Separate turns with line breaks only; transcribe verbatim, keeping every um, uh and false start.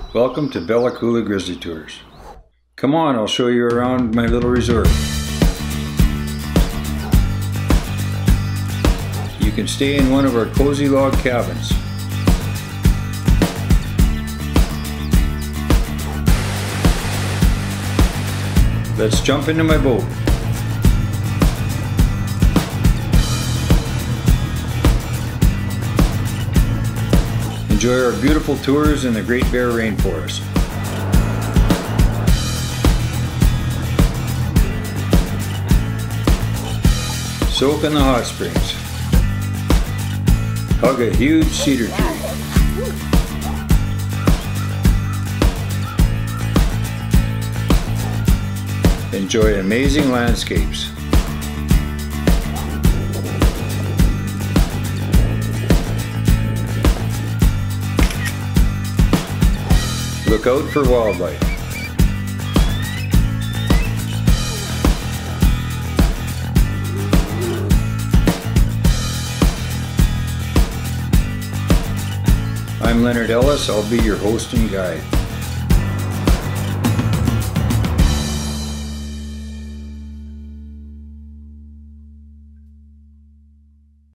Welcome to Bella Coola Grizzly Tours. Come on, I'll show you around my little resort. You can stay in one of our cozy log cabins. Let's jump into my boat. Enjoy our beautiful tours in the Great Bear Rainforest. Soak in the hot springs. Hug a huge cedar tree. Enjoy amazing landscapes. Look out for wildlife. I'm Leonard Ellis. I'll be your host and guide.